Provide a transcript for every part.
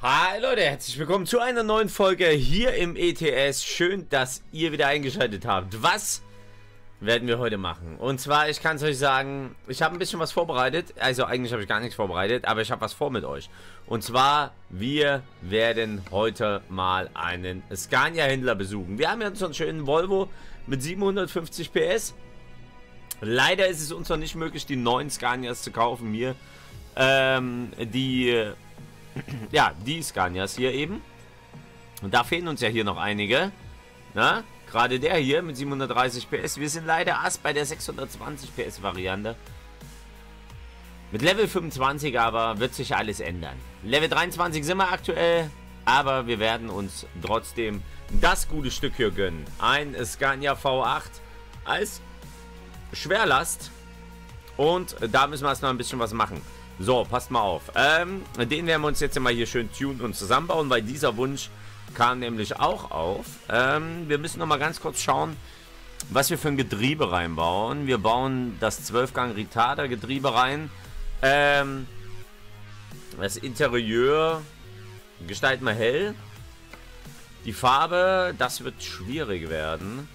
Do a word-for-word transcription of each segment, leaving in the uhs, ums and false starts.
Hi Leute, herzlich willkommen zu einer neuen Folge hier im E T S. Schön, dass ihr wieder eingeschaltet habt. Was werden wir heute machen? Und zwar, ich kann es euch sagen, ich habe ein bisschen was vorbereitet. Also eigentlich habe ich gar nichts vorbereitet, aber ich habe was vor mit euch. Und zwar, wir werden heute mal einen Scania-Händler besuchen. Wir haben ja so einen schönen Volvo mit siebenhundertfünfzig P S. Leider ist es uns noch nicht möglich, die neuen Scanias zu kaufen hier. Ähm, die... Ja, die Scanias hier eben. Und da fehlen uns ja hier noch einige. Na, gerade der hier mit siebenhundertdreißig P S. Wir sind leider erst bei der sechshundertzwanzig P S Variante. Mit Level fünfundzwanzig aber wird sich alles ändern. Level dreiundzwanzig sind wir aktuell. Aber wir werden uns trotzdem das gute Stück hier gönnen. Ein Scania V acht als Schwerlast. Und da müssen wir erstmal ein bisschen was machen. So, passt mal auf. Ähm, den werden wir uns jetzt mal hier schön tunen und zusammenbauen, weil dieser Wunsch kam nämlich auch auf. Ähm, wir müssen noch mal ganz kurz schauen, was wir für ein Getriebe reinbauen. Wir bauen das zwölf Gang Retarder Getriebe rein. Ähm, das Interieur gestalten wir hell. Die Farbe, das wird schwierig werden.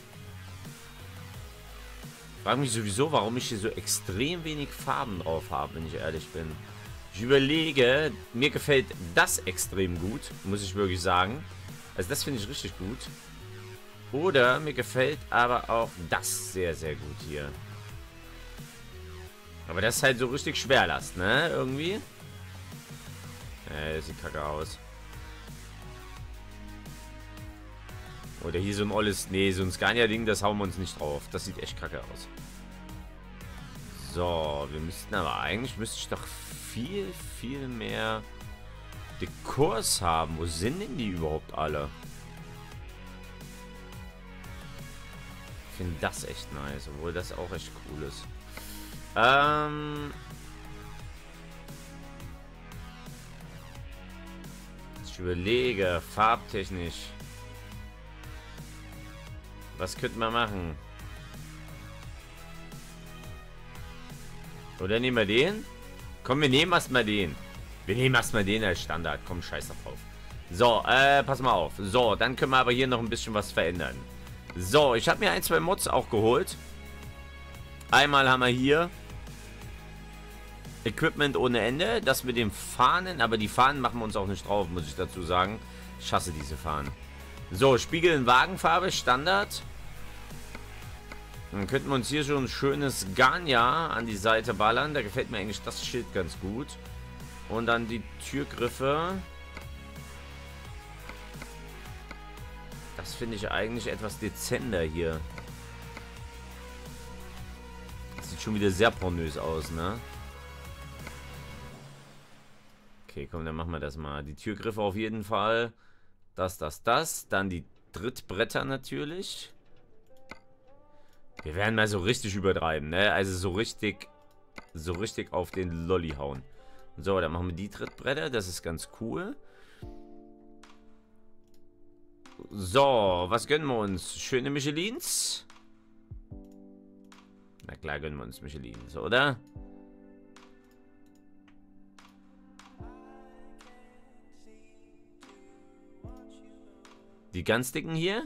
Ich frage mich sowieso, warum ich hier so extrem wenig Farben drauf habe, wenn ich ehrlich bin. Ich überlege, mir gefällt das extrem gut, muss ich wirklich sagen. Also das finde ich richtig gut. Oder mir gefällt aber auch das sehr, sehr gut hier. Aber das ist halt so richtig Schwerlast, ne? Irgendwie. Äh, das sieht kacke aus. Oder hier so ein olles... Nee, so ein Scania-Ding, das hauen wir uns nicht drauf. Das sieht echt kacke aus. So, wir müssten aber eigentlich... Müsste ich doch viel, viel mehr Dekors haben. Wo sind denn die überhaupt alle? Ich finde das echt nice. Obwohl das auch echt cool ist. Ähm... Ich überlege, farbtechnisch... Was könnten wir machen? Oder nehmen wir den? Komm, wir nehmen erstmal den. Wir nehmen erstmal den als Standard. Komm, scheiß drauf. So, äh, pass mal auf. So, dann können wir aber hier noch ein bisschen was verändern. So, ich habe mir ein, zwei Mods auch geholt. Einmal haben wir hier Equipment ohne Ende. Das mit den Fahnen. Aber die Fahnen machen wir uns auch nicht drauf, muss ich dazu sagen. Ich hasse diese Fahnen. So, Spiegel in Wagenfarbe, Standard. Dann könnten wir uns hier schon ein schönes Scania an die Seite ballern. Da gefällt mir eigentlich das Schild ganz gut. Und dann die Türgriffe. Das finde ich eigentlich etwas dezenter hier. Das sieht schon wieder sehr pornös aus, ne? Okay, komm, dann machen wir das mal. Die Türgriffe auf jeden Fall. Das, das, das. Dann die Trittbretter natürlich. Wir werden mal so richtig übertreiben, ne? Also so richtig, so richtig auf den Lolli hauen. So, dann machen wir die Trittbretter. Das ist ganz cool. So, was gönnen wir uns? Schöne Michelins. Na klar gönnen wir uns Michelins, oder? Die ganz dicken hier?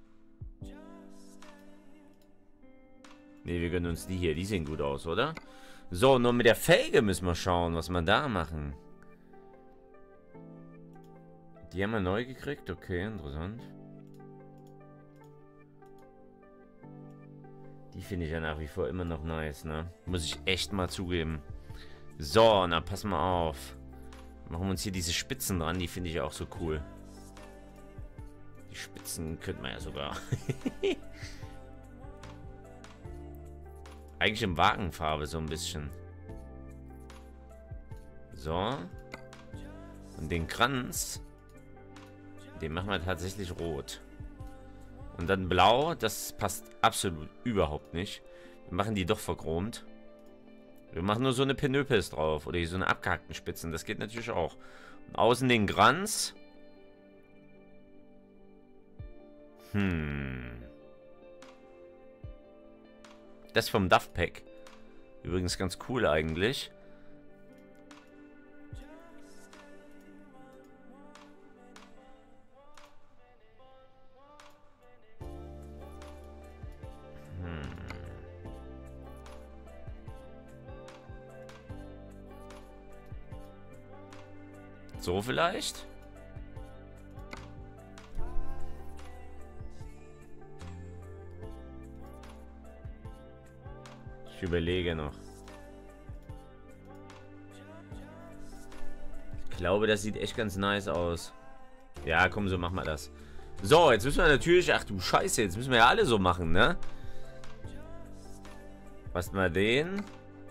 Ne, wir gönnen uns die hier. Die sehen gut aus, oder? So, nur mit der Felge müssen wir schauen, was wir da machen. Die haben wir neu gekriegt. Okay, interessant. Die finde ich ja nach wie vor immer noch nice, ne? Muss ich echt mal zugeben. So, na, pass mal auf. Machen wir uns hier diese Spitzen dran. Die finde ich auch so cool. Die Spitzen könnte man ja sogar. Eigentlich in Wagenfarbe so ein bisschen. So. Und den Kranz, den machen wir tatsächlich rot. Und dann blau, das passt absolut überhaupt nicht. Wir machen die doch verchromt. Wir machen nur so eine Pinöpels drauf. Oder hier so eine abgehackten Spitzen. Das geht natürlich auch. Und außen den Kranz. Hm. Das vom Daft Pack. Übrigens ganz cool eigentlich. So vielleicht? Ich überlege noch. Ich glaube, das sieht echt ganz nice aus. Ja, komm, so machen wir das. So, jetzt müssen wir natürlich... Ach du Scheiße, jetzt müssen wir ja alle so machen, ne? Was mal den...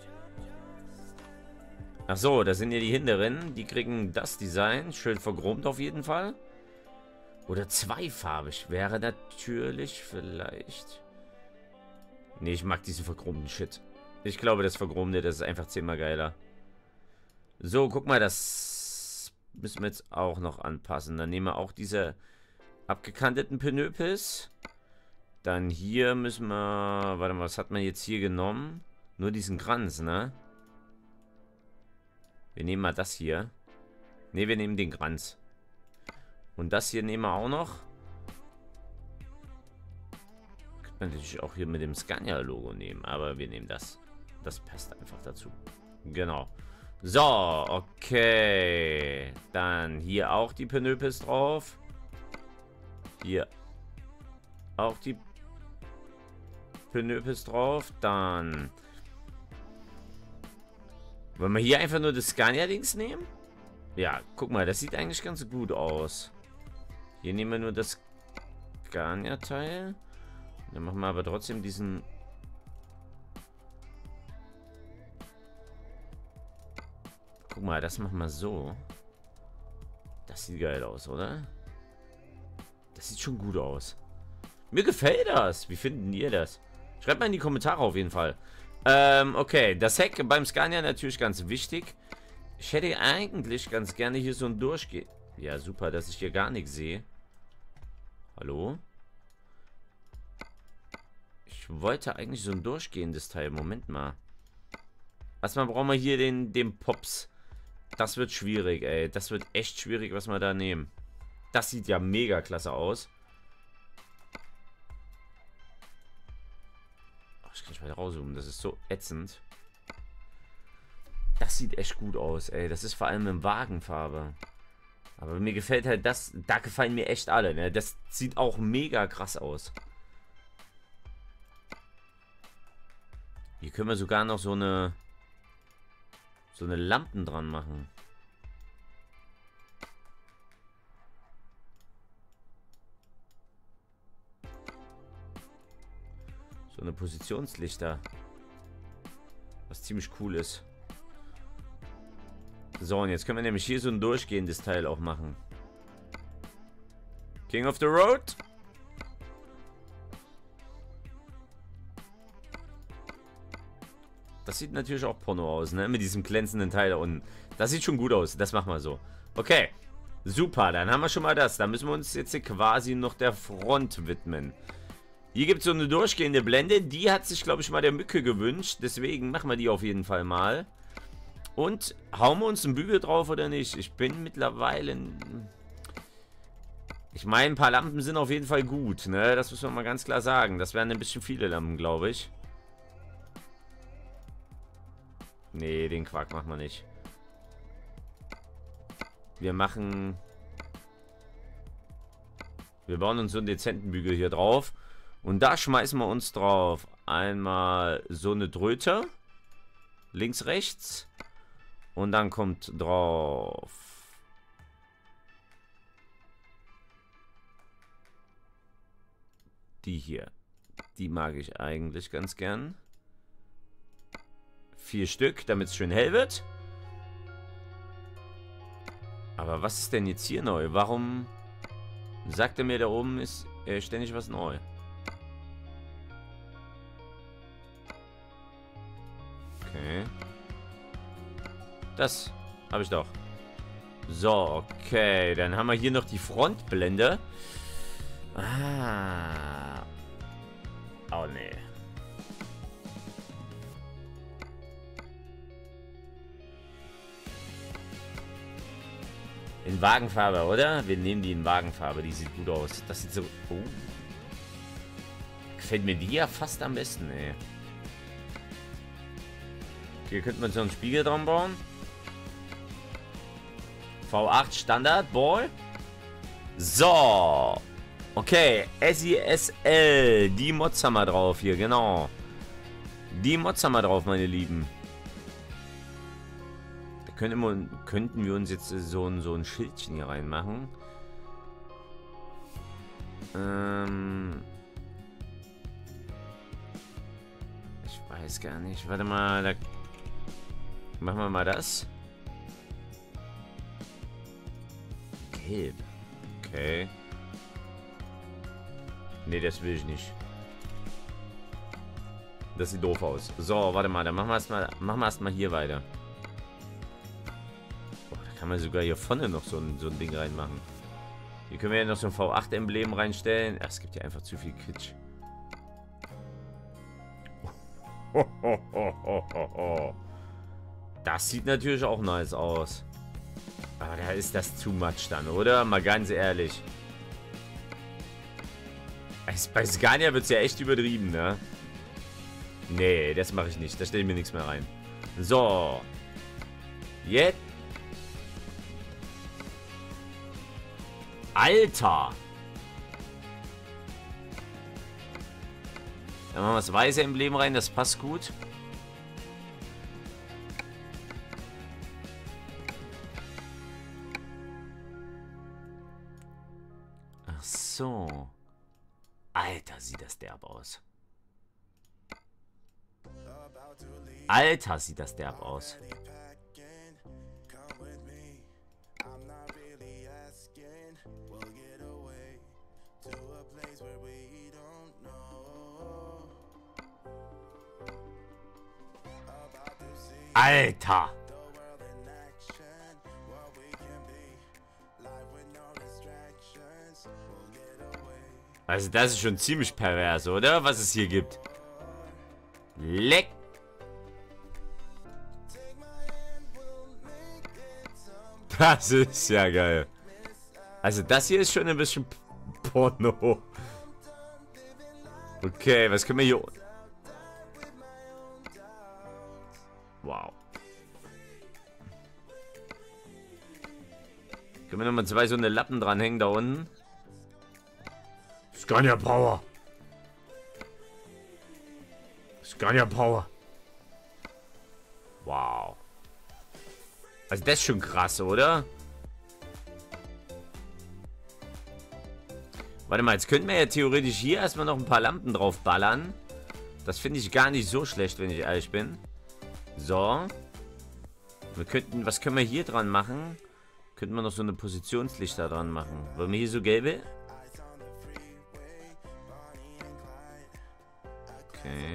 Ach so, das sind ja die hinteren. Die kriegen das Design. Schön verchromt auf jeden Fall. Oder zweifarbig wäre natürlich vielleicht... Nee, ich mag diesen verchromten Shit. Ich glaube, das verchromte, das ist einfach zehnmal geiler. So, guck mal, das müssen wir jetzt auch noch anpassen. Dann nehmen wir auch diese abgekanteten Pinöpis. Dann hier müssen wir... Warte mal, was hat man jetzt hier genommen? Nur diesen Kranz, ne? Wir nehmen mal das hier. Ne, wir nehmen den Kranz. Und das hier nehmen wir auch noch. Könnte man natürlich auch hier mit dem Scania-Logo nehmen. Aber wir nehmen das. Das passt einfach dazu. Genau. So, okay. Dann hier auch die Pinöpis drauf. Hier auch die Pinöpis drauf. Dann wollen wir hier einfach nur das Scania-Dings nehmen? Ja, guck mal, das sieht eigentlich ganz gut aus. Hier nehmen wir nur das Scania-Teil. Dann machen wir aber trotzdem diesen... Guck mal, das machen wir so. Das sieht geil aus, oder? Das sieht schon gut aus. Mir gefällt das. Wie finden ihr das? Schreibt mal in die Kommentare auf jeden Fall. Ähm, okay. Das Heck beim Scania natürlich ganz wichtig. Ich hätte eigentlich ganz gerne hier so ein Durchgehen. Ja, super, dass ich hier gar nichts sehe. Hallo? Ich wollte eigentlich so ein durchgehendes Teil. Moment mal. Erstmal brauchen wir hier den, den Pops. Das wird schwierig, ey. Das wird echt schwierig, was wir da nehmen. Das sieht ja mega klasse aus. Oh, ich kann nicht weiter rauszoomen. Das ist so ätzend. Das sieht echt gut aus, ey. Das ist vor allem in Wagenfarbe. Aber mir gefällt halt das... Da gefallen mir echt alle, ne? Das sieht auch mega krass aus. Hier können wir sogar noch so eine... So eine Lampen dran machen. So eine Positionslichter. Was ziemlich cool ist. So, und jetzt können wir nämlich hier so ein durchgehendes Teil auch machen. King of the Road. Das sieht natürlich auch Porno aus, ne? Mit diesem glänzenden Teil da unten. Das sieht schon gut aus. Das machen wir so. Okay. Super, dann haben wir schon mal das. Da müssen wir uns jetzt hier quasi noch der Front widmen. Hier gibt es so eine durchgehende Blende. Die hat sich, glaube ich, mal der Mücke gewünscht. Deswegen machen wir die auf jeden Fall mal. Und hauen wir uns einen Bügel drauf oder nicht? Ich bin mittlerweile... Ich meine, ein paar Lampen sind auf jeden Fall gut, ne? Das muss man mal ganz klar sagen. Das wären ein bisschen viele Lampen, glaube ich. Nee, den Quark machen wir nicht. Wir machen... Wir bauen uns so einen dezenten Bügel hier drauf. Und da schmeißen wir uns drauf einmal so eine Dröte. Links, rechts. Und dann kommt drauf... Die hier. Die mag ich eigentlich ganz gern. Vier Stück, damit es schön hell wird. Aber was ist denn jetzt hier neu? Warum sagt er mir, da oben ist äh, ständig was neu? Okay. Das habe ich doch. So, okay. Dann haben wir hier noch die Frontblende. Ah. Oh, nee. In Wagenfarbe, oder? Wir nehmen die in Wagenfarbe. Die sieht gut aus. Das sieht so... Oh. Gefällt mir die ja fast am besten, ey. Hier könnte man so einen Spiegel dran bauen. V acht Standard, Ball. So. Okay, S I S L. Die Mods haben wir drauf hier, genau. Die Mods haben wir drauf, meine Lieben. Da können wir, könnten wir uns jetzt so ein, so ein Schildchen hier reinmachen. Ähm... Ich weiß gar nicht. Warte mal, da machen wir mal das. Gelb. Okay. Nee, das will ich nicht. Das sieht doof aus. So, warte mal, dann machen wir erstmal machen wir erstmal hier weiter. Oh, da kann man sogar hier vorne noch so ein, so ein Ding reinmachen. Hier können wir ja noch so ein V acht Emblem reinstellen. Ach, es gibt ja einfach zu viel Kitsch. Das sieht natürlich auch nice aus. Aber da ist das too much dann, oder? Mal ganz ehrlich. Bei Scania wird es ja echt übertrieben, ne? Nee, das mache ich nicht. Da stelle ich mir nichts mehr rein. So. Jetzt. Alter. Dann machen wir das weiße Emblem rein. Das passt gut. Ach so. Alter, sieht das derb aus. Alter, sieht das derb aus. Alter! Also das ist schon ziemlich pervers, oder? Was es hier gibt. Leck! Das ist ja geil. Also das hier ist schon ein bisschen Porno. Okay, was können wir hier... Wow. Können wir nochmal zwei so eine Lappen dranhängen da unten? Scania Power. Scania Power. Wow. Also das ist schon krass, oder? Warte mal, jetzt könnten wir ja theoretisch hier erstmal noch ein paar Lampen drauf ballern. Das finde ich gar nicht so schlecht, wenn ich ehrlich bin. So. Wir könnten, was können wir hier dran machen? Könnten wir noch so eine Positionslichter dran machen. Wollen wir hier so gelbe? Okay.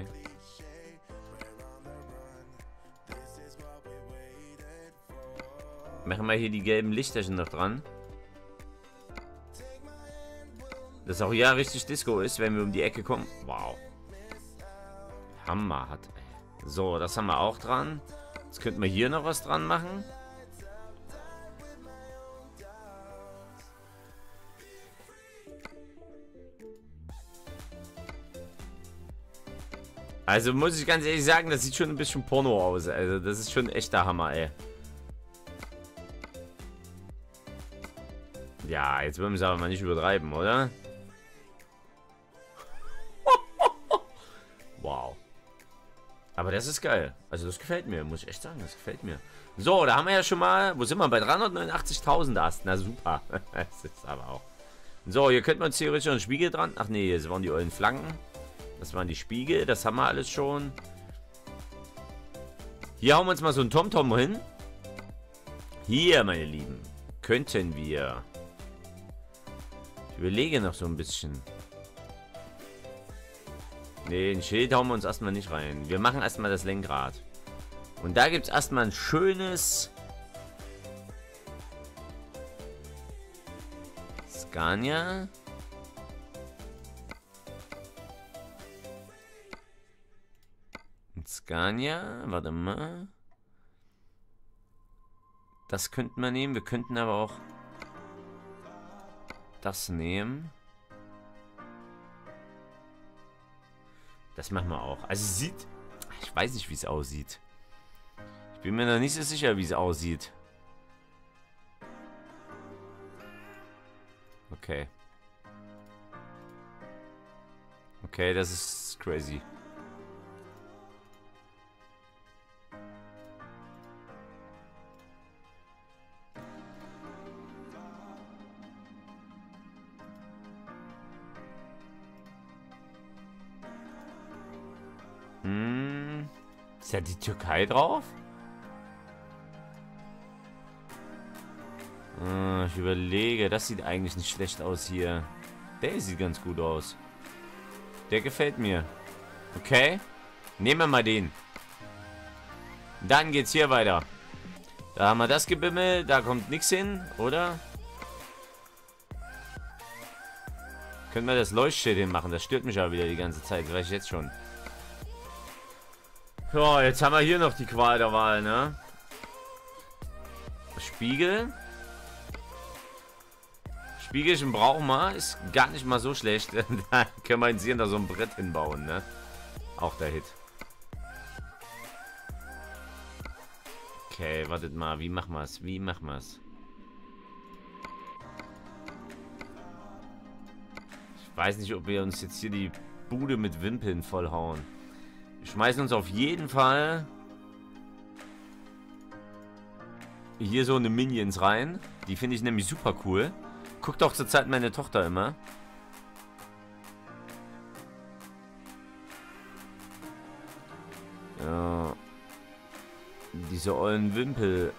Machen wir hier die gelben Lichterchen noch dran. Dass auch ja richtig Disco ist, wenn wir um die Ecke kommen. Wow. Hammer hat. So, das haben wir auch dran. Jetzt könnten wir hier noch was dran machen. Also muss ich ganz ehrlich sagen, das sieht schon ein bisschen Porno aus. Also das ist schon ein echter Hammer, ey. Ja, jetzt wollen wir es aber mal nicht übertreiben, oder? Wow. Aber das ist geil. Also das gefällt mir, muss ich echt sagen. Das gefällt mir. So, da haben wir ja schon mal... Wo sind wir? Bei dreihundertneunundachtzigtausend Ast. Na super. Das ist aber auch... So, hier könnte man theoretisch noch einen Spiegel dran... Ach nee, das waren die ollen Flanken. Das waren die Spiegel. Das haben wir alles schon. Hier hauen wir uns mal so einen TomTom hin. Hier, meine Lieben. Könnten wir... Ich überlege noch so ein bisschen. Ne, ein Schild hauen wir uns erstmal nicht rein. Wir machen erstmal das Lenkrad. Und da gibt es erstmal ein schönes Scania. Ein Scania. Warte mal. Das könnten wir nehmen. Wir könnten aber auch das nehmen. Das machen wir auch. Also sieht... Ich weiß nicht, wie es aussieht. Ich bin mir noch nicht so sicher, wie es aussieht. Okay. Okay, das ist crazy. Hm. Ist da die Türkei drauf? Äh, ich überlege, das sieht eigentlich nicht schlecht aus hier. Der sieht ganz gut aus. Der gefällt mir. Okay. Nehmen wir mal den. Dann geht's hier weiter. Da haben wir das Gebimmel. Da kommt nichts hin, oder? Können wir das Leuchtschild hinmachen? Das stört mich aber wieder die ganze Zeit. Das weiß ich jetzt schon. So, jetzt haben wir hier noch die Qual der Wahl, ne? Spiegel. Spiegelchen brauchen wir. Ist gar nicht mal so schlecht. Da können wir sehen, da so ein Brett hinbauen, ne? Auch der Hit. Okay, wartet mal. Wie machen wir es? Wie machen wir es? Ich weiß nicht, ob wir uns jetzt hier die Bude mit Wimpeln vollhauen. Wir schmeißen uns auf jeden Fall hier so eine Minions rein. Die finde ich nämlich super cool. Guckt auch zurzeit meine Tochter immer. Ja. Diese ollen Wimpel.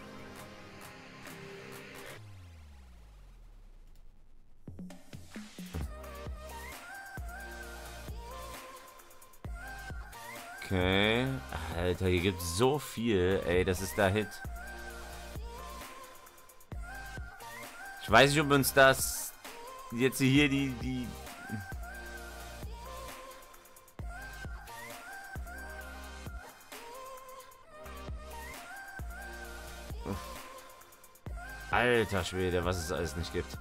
Okay. Alter, hier gibt es so viel. Ey, das ist der Hit. Ich weiß nicht, ob uns das jetzt hier die... die Alter Schwede, was es alles nicht gibt.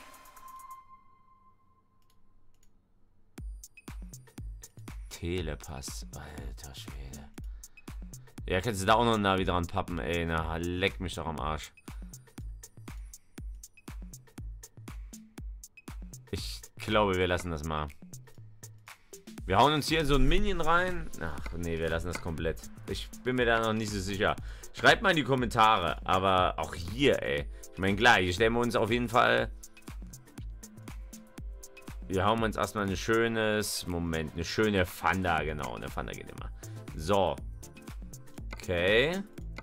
Telepass. Alter Schwede. Ja, kannst du da auch noch ein Navi dran pappen, ey. Na, leck mich doch am Arsch. Ich glaube, wir lassen das mal. Wir hauen uns hier in so ein Minion rein. Ach, nee, wir lassen das komplett. Ich bin mir da noch nicht so sicher. Schreibt mal in die Kommentare. Aber auch hier, ey. Ich meine, klar, hier stellen wir uns auf jeden Fall... Wir hauen uns erstmal ein schönes... Moment, eine schöne Fanda, genau. Eine Fanda geht immer. So. Okay.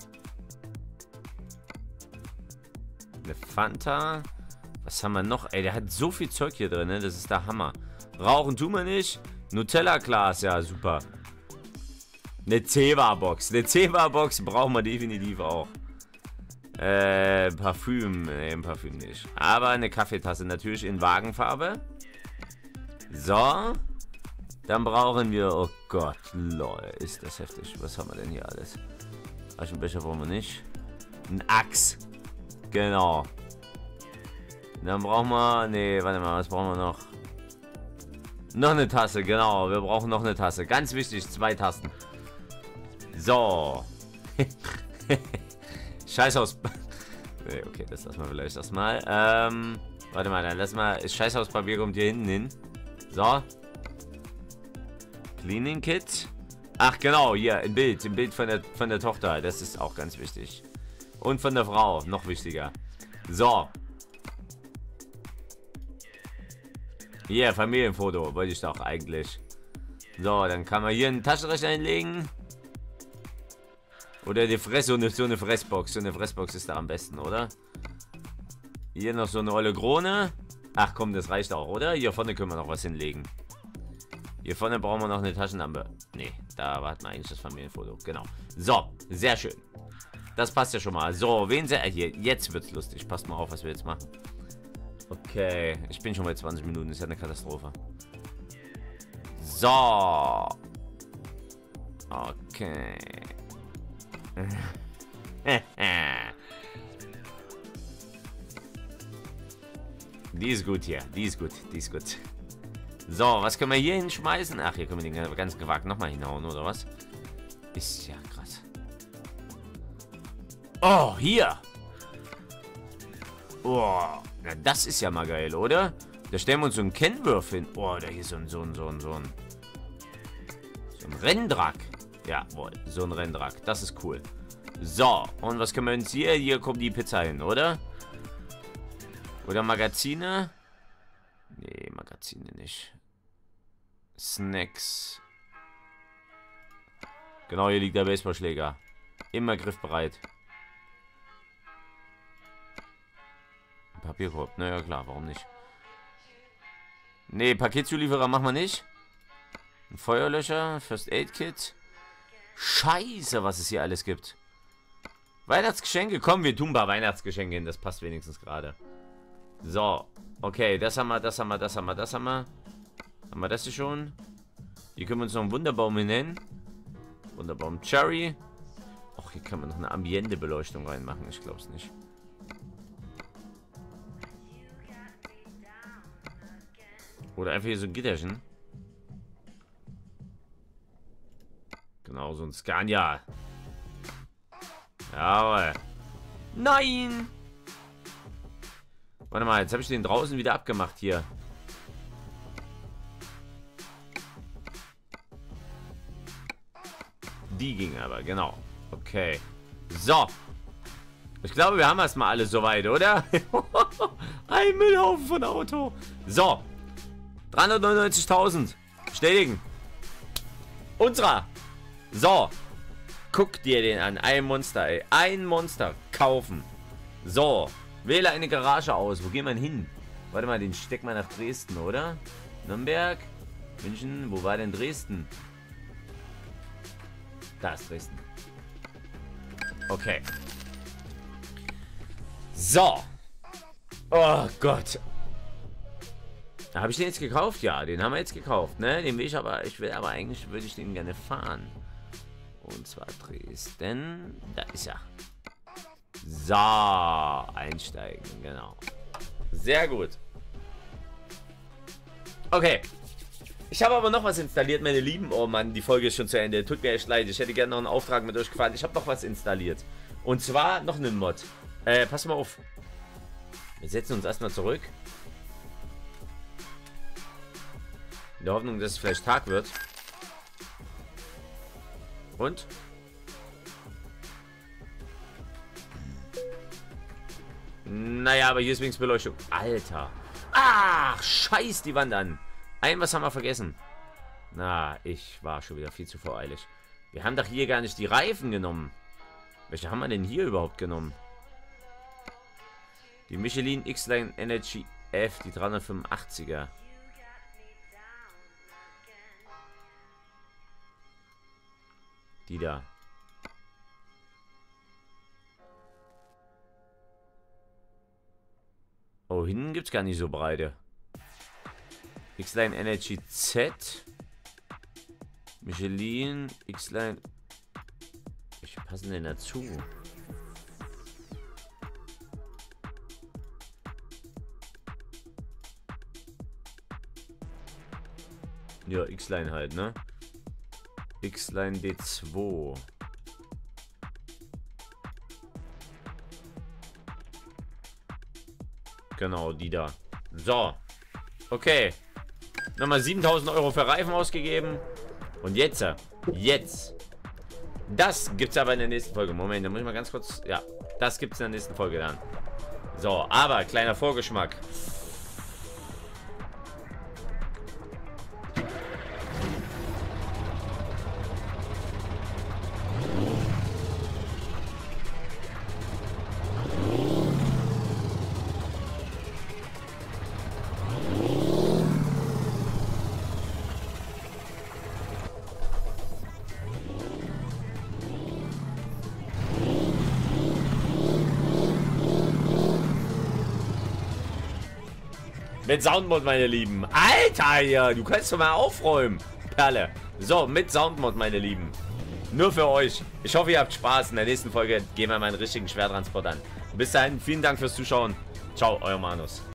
Eine Fanta. Was haben wir noch? Ey, der hat so viel Zeug hier drin, ne? Das ist der Hammer. Rauchen tun wir nicht. Nutella-Glas, ja, super. Eine Zewa-Box. Eine Zewa-Box brauchen wir definitiv auch. Äh, Parfüm. Ne, ein Parfüm nicht. Aber eine Kaffeetasse natürlich in Wagenfarbe. So. Dann brauchen wir... Oh Gott, lol. Ist das heftig. Was haben wir denn hier alles? Aschenbecher brauchen wir nicht. Ein Axt. Genau. Dann brauchen wir... Nee, warte mal. Was brauchen wir noch? Noch eine Tasse, genau. Wir brauchen noch eine Tasse. Ganz wichtig, zwei Tassen. So. Scheißhaus... Nee, okay, das lassen wir vielleicht erstmal. Ähm, warte mal, dann lass mal... Scheißhauspapier kommt hier hinten hin. So. Cleaning Kit. Ach, genau, hier, ein Bild. Ein Bild von der, von der Tochter. Das ist auch ganz wichtig. Und von der Frau. Noch wichtiger. So. Hier, Familienfoto. Wollte ich doch eigentlich. So, dann kann man hier einen Taschenrechner einlegen. Oder die Fress, so eine, so eine Fressbox. So eine Fressbox ist da am besten, oder? Hier noch so eine olle Krone. Ach komm, das reicht auch, oder? Hier vorne können wir noch was hinlegen. Hier vorne brauchen wir noch eine Taschenlampe. Nee, da warten wir eigentlich das Familienfoto. Genau. So, sehr schön. Das passt ja schon mal. So, wen sehr... Äh, hier, jetzt wird's lustig. Passt mal auf, was wir jetzt machen. Okay, ich bin schon bei zwanzig Minuten. Ist ja eine Katastrophe. So. Okay. Die ist gut hier. Die ist gut. Die ist gut. So, was können wir hier hinschmeißen? Ach, hier können wir den ganz gewagt nochmal hinhauen, oder was? Ist ja krass. Oh, hier. Oh, Na, das ist ja mal geil, oder? Da stellen wir uns so einen Kennwurf hin. Oh, da hier ist so ein, so ein, so ein, so ein... So ein Renndrack. Jawohl, so ein Renndrack. Das ist cool. So, und was können wir uns hier? Hier kommt die Pizza hin, oder? Oder Magazine? Nee, Magazine nicht. Snacks. Genau, hier liegt der Baseballschläger. Immer griffbereit. Papierkorb. Naja, klar, warum nicht? Nee, Paketzulieferer machen wir nicht. Ein Feuerlöscher, First Aid Kit. Scheiße, was es hier alles gibt. Weihnachtsgeschenke. Komm, wir tun ein paar Weihnachtsgeschenke hin. Das passt wenigstens gerade. So. Okay, das haben wir, das haben wir, das haben wir, das haben wir. Haben wir das hier schon? Hier können wir uns noch einen Wunderbaum nennen. Wunderbaum Cherry. Och, hier kann man noch eine Ambiente-Beleuchtung reinmachen. Ich glaube es nicht. Oder einfach hier so ein Gitterchen. Genau, so ein Scania. Jawohl. Nein! Warte mal, jetzt habe ich den draußen wieder abgemacht hier. Die ging aber, genau. Okay. So. Ich glaube, wir haben erstmal alles soweit, oder? Ein Müllhaufen von Auto. So. dreihundertneunundneunzigtausend. Bestätigen. Unserer. So. Guck dir den an. Ein Monster, ey. Ein Monster. Kaufen. So. Wähle eine Garage aus. Wo gehen wir hin? Warte mal, den stecken wir nach Dresden, oder? Nürnberg. München. Wo war denn Dresden? Da ist Dresden. Okay. So. Oh Gott. Habe ich den jetzt gekauft? Ja, den haben wir jetzt gekauft, ne? Den will ich aber, ich will aber eigentlich, würde ich den gerne fahren. Und zwar Dresden. Da ist er. So, einsteigen, genau. Sehr gut. Okay. Ich habe aber noch was installiert, meine Lieben. Oh Mann, die Folge ist schon zu Ende. Tut mir echt leid. Ich hätte gerne noch einen Auftrag mit euch gefahren. Ich habe noch was installiert. Und zwar noch einen Mod. Äh, pass mal auf. Wir setzen uns erstmal zurück. In der Hoffnung, dass es vielleicht Tag wird. Und? Naja, aber hier ist wenigstens Beleuchtung. Alter. Ach, scheiß die Wand an. Ein, was haben wir vergessen? Na, ich war schon wieder viel zu voreilig. Wir haben doch hier gar nicht die Reifen genommen. Welche haben wir denn hier überhaupt genommen? Die Michelin X-Line Energy F, die dreihundertfünfundachtziger. Die da. Oh, hinten gibt es gar nicht so breite. X-Line Energy Z. Michelin X-Line. Welche passen denn dazu? Ja, X-Line halt, ne? X-Line D zwei. Genau, die da. So. Okay. Nochmal siebentausend Euro für Reifen ausgegeben. Und jetzt, jetzt. Das gibt's aber in der nächsten Folge. Moment, da muss ich mal ganz kurz. Ja, das gibt's in der nächsten Folge dann. So, aber kleiner Vorgeschmack. Mit Soundmod, meine Lieben. Alter, hier, du kannst doch mal aufräumen. Perle. So, mit Soundmod, meine Lieben. Nur für euch. Ich hoffe, ihr habt Spaß. In der nächsten Folge gehen wir mal einen richtigen Schwertransport an. Bis dahin, vielen Dank fürs Zuschauen. Ciao, euer Manus.